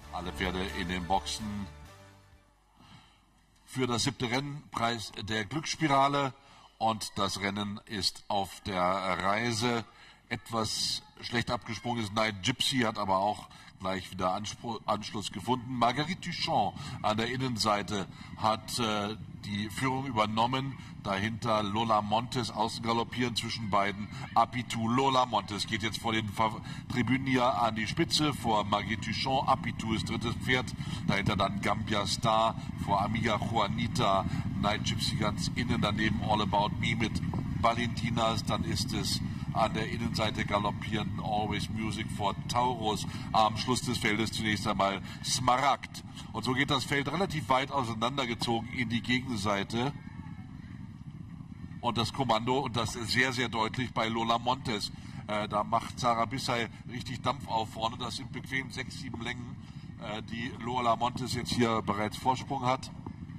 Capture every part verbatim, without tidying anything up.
Alle Pferde in den Boxen für das siebte Rennen, Preis der Glücksspirale. Und das Rennen ist auf der Reise. Etwas schlecht abgesprungen ist Night Gypsy, hat aber auch gleich wieder Anspruch, Anschluss gefunden. Marguerite Duchamp an der Innenseite hat äh, die Führung übernommen. Dahinter Lola Montes außen galoppieren zwischen beiden. Apitou, Lola Montes geht jetzt vor den Tribünen hier an die Spitze vor Marguerite Duchamp. Apitou ist drittes Pferd. Dahinter dann Gambia Star vor Amiga Juanita. Night Gypsy ganz innen, daneben All About Me mit Valentinas. Dann ist es an der Innenseite galoppierenden Always Music vor Taurus. Am Schluss des Feldes zunächst einmal Smaragd. Und so geht das Feld relativ weit auseinandergezogen in die Gegenseite. Und das Kommando, und das ist sehr, sehr deutlich bei Lola Montes. Äh, da macht Sarah Bissay richtig Dampf auf vorne. Das sind bequem sechs, sieben Längen, äh, die Lola Montes jetzt hier bereits Vorsprung hat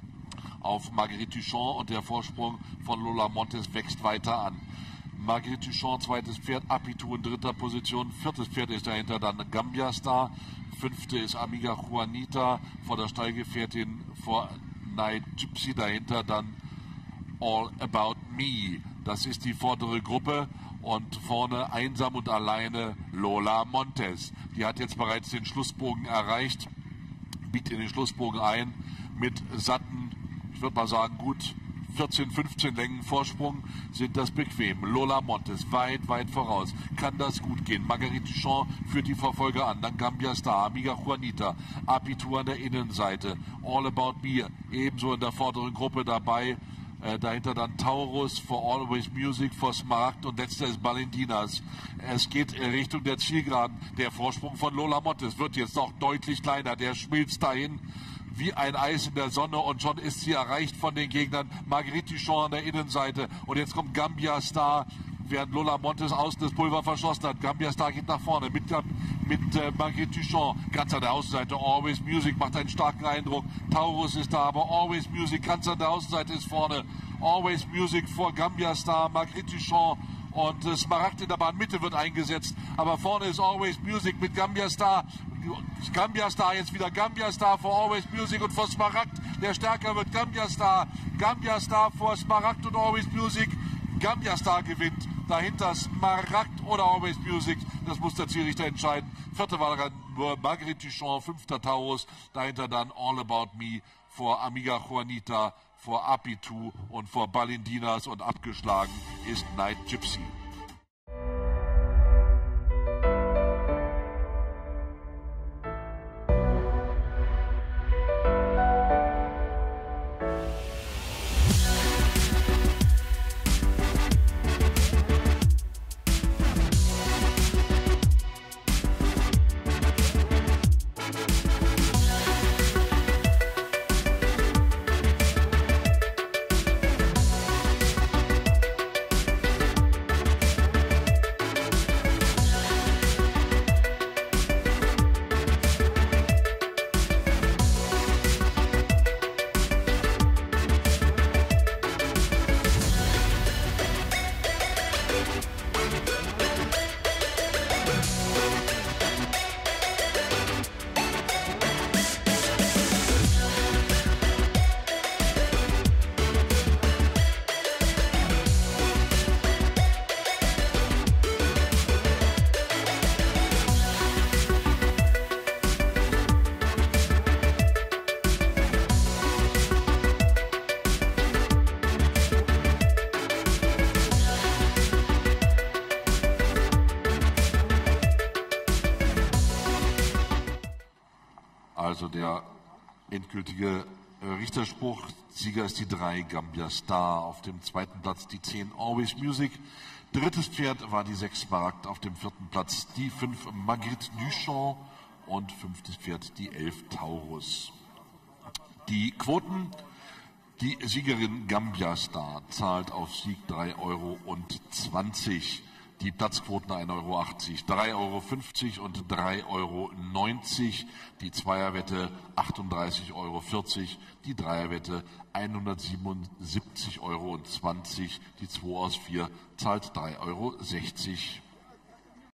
auf Marguerite Duchamp. Und der Vorsprung von Lola Montes wächst weiter an. Marguerite Duchamp, zweites Pferd, Apitou in dritter Position. Viertes Pferd ist dahinter dann Gambia Star. Fünfte ist Amiga Juanita vor der Stallgefährtin vor Night Gypsy. Dahinter dann All About Me. Das ist die vordere Gruppe. Und vorne einsam und alleine Lola Montes. Die hat jetzt bereits den Schlussbogen erreicht. Biegt in den Schlussbogen ein mit satten, ich würde mal sagen, gut vierzehn, fünfzehn Längen Vorsprung sind das bequem. Lola Montes weit, weit voraus. Kann das gut gehen? Marguerite Duchamp führt die Verfolger an. Dann Gambia Star, Amiga Juanita, Apitou an der Innenseite. All About Me ebenso in der vorderen Gruppe dabei. Äh, dahinter dann Taurus vor Always Music, vor Smaragd und letzter ist Valentinas. Es geht in Richtung der Zielgeraden. Der Vorsprung von Lola Montes wird jetzt noch deutlich kleiner. Der schmilzt dahin wie ein Eis in der Sonne und schon ist sie erreicht von den Gegnern. Marguerite Duchamp an der Innenseite und jetzt kommt Gambia Star, während Lola Montes außen das Pulver verschossen hat. Gambia Star geht nach vorne mit, mit äh, Marguerite Duchamp ganz an der Außenseite. Always Music macht einen starken Eindruck. Taurus ist da, aber Always Music ganz an der Außenseite ist vorne. Always Music vor Gambia Star, Marguerite Duchamp und äh, Smaragd in der Bahnmitte wird eingesetzt. Aber vorne ist Always Music mit Gambia Star. Gambia Star jetzt wieder Gambia Star vor Always Music und vor Smaragd. Der stärker wird Gambia Star. Gambia Star vor Smaragd und Always Music. Gambia Star gewinnt. Dahinter Smaragd oder Always Music. Das muss der Zielrichter entscheiden. Vierte war dann Marguerite Duchamp, fünfter Taurus. Dahinter dann All About Me vor Amiga Juanita, vor Apitou und vor Balindinas. Und abgeschlagen ist Night Gypsy. Also der endgültige Richterspruch. Sieger ist die drei, Gambia Star. Auf dem zweiten Platz die zehn, Always Music. Drittes Pferd war die sechs, Smaragd. Auf dem vierten Platz die fünf, Marguerite Duchamp. Und fünftes Pferd die elf, Taurus. Die Quoten. Die Siegerin Gambia Star zahlt auf Sieg drei Euro zwanzig. Die Platzquoten ein Euro achtzig, drei Euro fünfzig und drei Euro neunzig. Die Zweierwette achtunddreißig Euro vierzig, die Dreierwette hundertsiebenundsiebzig Euro zwanzig. Die zwei aus vier zahlt drei Euro sechzig.